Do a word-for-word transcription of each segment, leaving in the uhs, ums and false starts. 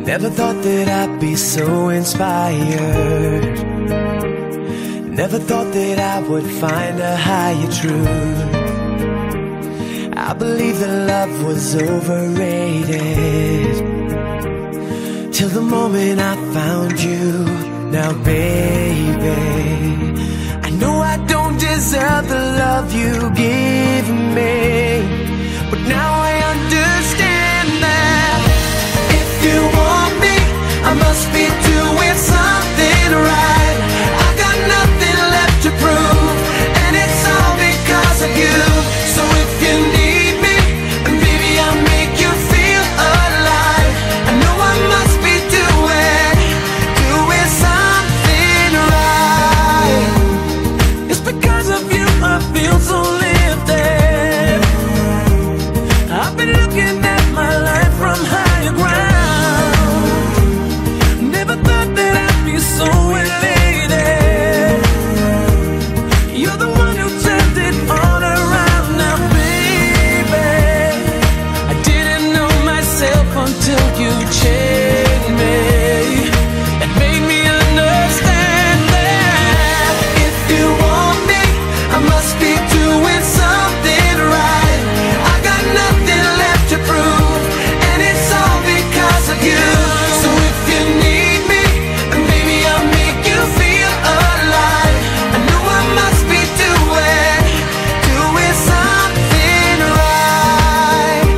Never thought that I'd be so inspired. Never thought that I would find a higher truth. I believe that love was overrated, till the moment I found you. Now baby, I know I don't deserve the love you give me, but now I understand that if you want me, I must be doing something right. I got nothing left to prove, and it's all because of you. So if you need me, baby, I'll make you feel alive. I know I must be doing, doing something right. It's because of you I feel so lifted. I've been looking at my life from higher ground. Never thought that I'd be so elated. You're the one who turned it all around. Now baby, I didn't know myself until you changed me and made me understand that if you want me, I must be doing something right. I got nothing left to prove, and it's all because of you. So if you need me, baby, I'll make you feel alive. I know I must be doing, doing something right.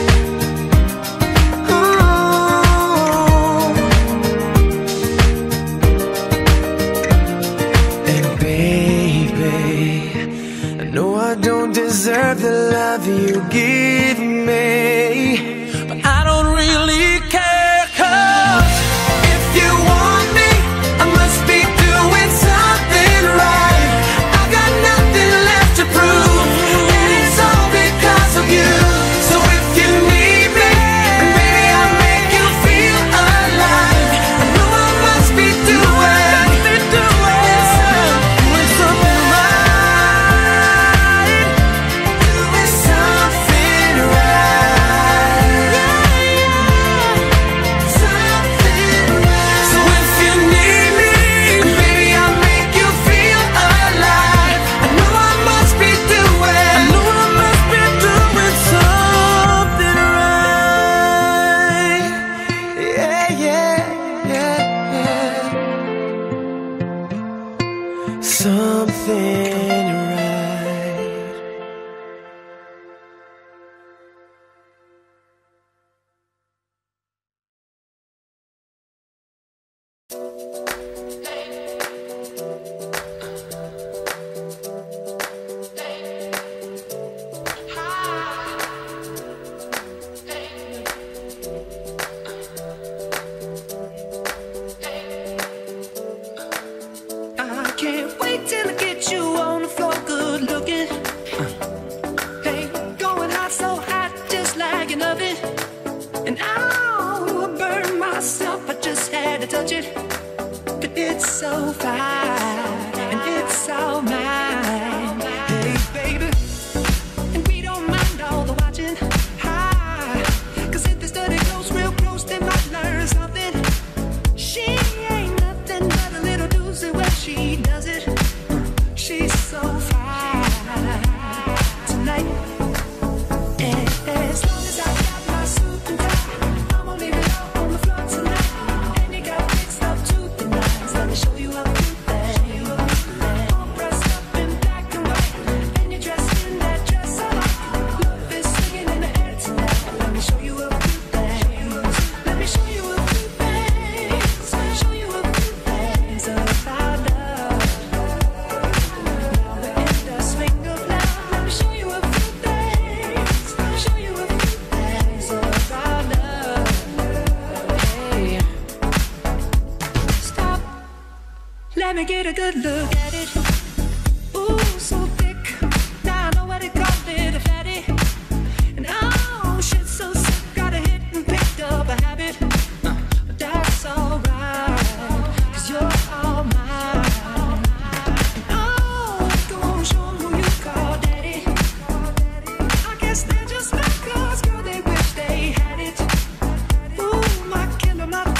Ooh. And baby, I know I don't deserve the love you give me, but I don't really care, 'cause if you want me, I must be doing something right. I got nothing left to prove, and it's all because of you. So if you need me, baby, I'll make you feel alive. I know I must be doing, doing something right. Doing something right. Something right. So if you need me, baby, I'll make you feel alive. I know I must be doing, I know I must be doing something right. Yeah, yeah, yeah, yeah. Something right. I can't wait till I get you on the floor, good looking. Hey, going hot, so hot, just like an oven. And I'll burn myself, I just had to touch it. But it's so fine, and it's all mine. Hey, baby, and we don't mind all the watching. Hi, 'cause if this dirty goes real close, they might learn something. She ain't nothing but a little doozy when she does it. She's so fine tonight. And as long as I got my suit and tie, I'm gonna leave it all on the floor tonight. And you got fixed up to the nines. Let me show you how to do that. All dressed up in black and white, and you're dressed in that dress I like. Love is singing in the air tonight. Let me show you a few things. Let me show you a few things. Show you a few things about love. Now we're in the swing of love. Let me show you a few things. Show you a few things about love. Hey, stop. Let me get a good look at it. Ooh, so thick. Now I know what they call it, a fatty. And oh, shit, so sick. Got a hit and picked up a habit. But that's alright, 'cause you're all mine. Oh, go on, show 'em who you call daddy. I guess they're just like us, girl, they wish they had it. Ooh, my killer, my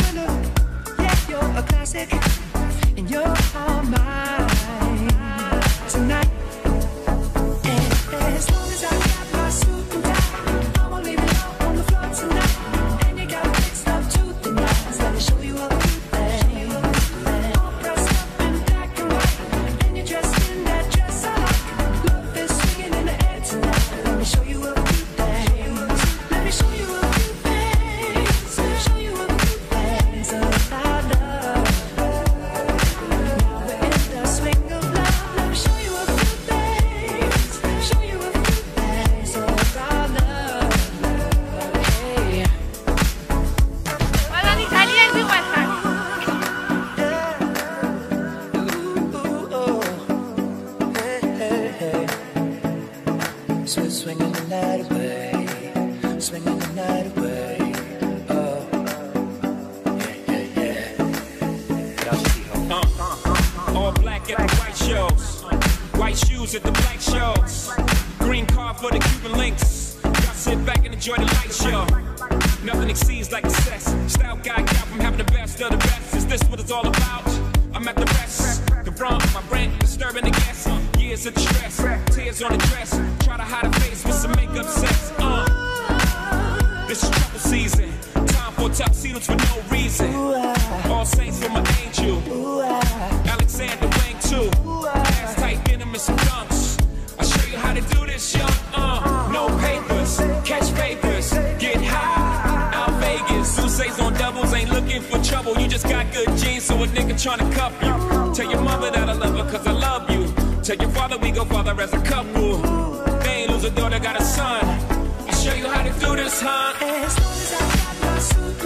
classic, and you're all mine tonight. And as long as I got my suit and tie, I won't leave it all on the floor tonight. And you got mixed up to the nines. Let me show you a few things. All dressed up in black and white, and you're dressed in that dress I like. Love is swinging in the air tonight. Let me show you a few things. Let me show you a few things. Let me show you a few things about love. Now we're in the swing of love. Let me show you a few things. Show you a few things about love. Hey. Walang Italia di WhatsApp. Swing, swinging the night away, swinging the night away. Oh, yeah, yeah, yeah. Uh, all black at the white shows, white shoes at the black shows, green car for the Cuban links. Y'all sit back and enjoy the light show. Nothing exceeds like the sex. Style guy got from having the best of the best. Is this what it's all about? I'm at the rest. Confront my brain, disturbing the guests. Years of distress, tears on the dress. Try to hide a face with some makeup sex. Uh. This is trouble season. Time for tuxedos for no reason. All saints for my angel. Alexander Wang too. Ass tight venom and some dunks. I'll show you how to do this, young. Uh. No papers, catch papers, get high. Out Vegas, Sousa's on doubles, ain't looking for trouble. You just got good genes, so a nigga tryna cuff you. Tell your mother that I love her cause I love you. Tell your father we go father as a couple. They ain't lose a daughter, got a son. I'll show you how to do this, huh? As long as I got my suit